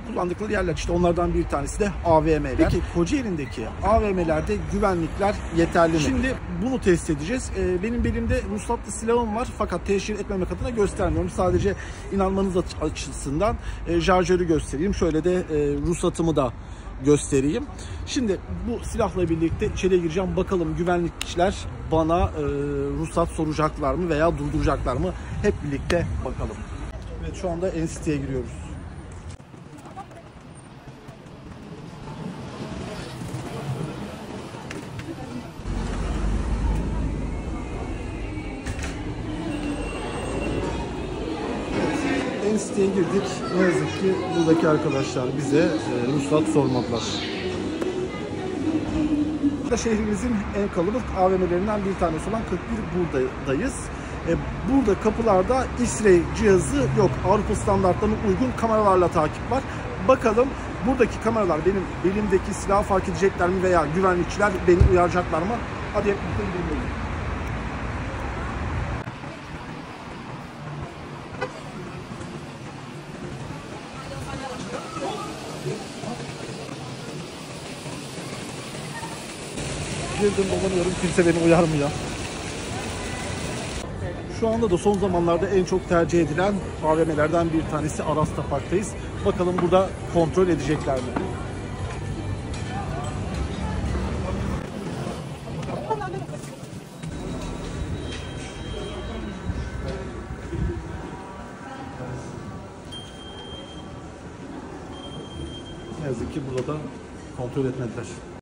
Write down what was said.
kullandıkları yerler. İşte onlardan bir tanesi de AVM'ler. Peki Kocaeli'ndeki AVM'lerde güvenlikler yeterli mi? Şimdi bunu test edeceğiz. Benim belimde ruhsatlı silahım var fakat teşhir etmemek adına göstermiyorum. Sadece inanmanız açısından şarjörü göstereyim. Şöyle de ruhsatımı da göstereyim. Şimdi bu silahla birlikte içeriye gireceğim. Bakalım güvenlikçiler bana ruhsat soracaklar mı veya durduracaklar mı? Hep birlikte bakalım. Evet, şu anda N-City'ye giriyoruz. N-City'ye girdik. Ne yazık ki buradaki arkadaşlar bize ruhsat sormadılar. Şehrimizin en kalabalık AVM'lerinden bir tanesi olan 41 buradayız. Burada kapılarda X-ray cihazı yok. Avrupa standartlarına uygun kameralarla takip var. Bakalım buradaki kameralar benim belimdeki silahı fark edecekler mi veya güvenlikçiler beni uyaracaklar mı? Hadi hep birlikte gidelim. Girdim, dolanıyorum. Kimse beni uyarmıyor. Şu anda da son zamanlarda en çok tercih edilen AVM'lerden bir tanesi Arasta Park'tayız. Bakalım burada kontrol edecekler mi? Ne yazık ki burada da kontrol etmediler.